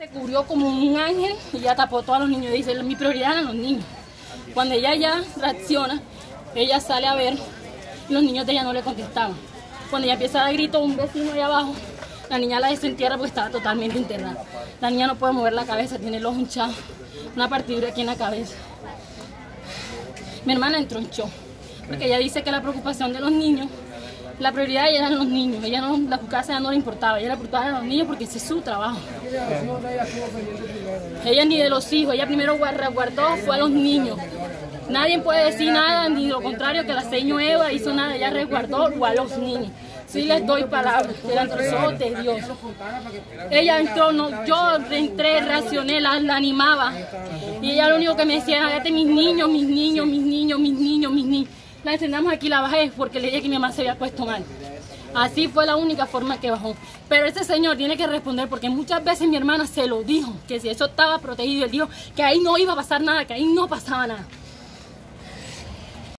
Se cubrió como un ángel y ya tapó todos los niños. Dice, mi prioridad eran los niños. Cuando ella ya reacciona, ella sale a ver, los niños de ella no le contestaban. Cuando ella empieza a dar gritos, un vecino allá abajo, la niña la desentierra porque estaba totalmente enterrada. La niña no puede mover la cabeza, tiene el ojo hinchado, una partidura aquí en la cabeza. Mi hermana entró en shock, porque ella dice que la preocupación de los niños, la prioridad de ella eran los niños, ella no, la casa ya no le importaba, ella le importaba a los niños porque ese es su trabajo. Ella ni de los hijos, ella primero resguardó, fue a los niños. Nadie puede decir nada, ni lo contrario, que la señora Eva hizo nada, ella resguardó a los niños. Sí les doy palabras, delante de los ojos de Dios. Ella entró, no, yo entré, reaccioné, la animaba. Y ella lo único que me decía era, hágate mis niños, mis niños, mis niños, mis niños, mis niños. La entrenamos aquí, la bajé porque le dije que mi mamá se había puesto mal. Así fue la única forma que bajó. Pero ese señor tiene que responder porque muchas veces mi hermana se lo dijo, que si eso estaba protegido, él dijo que ahí no iba a pasar nada, que ahí no pasaba nada.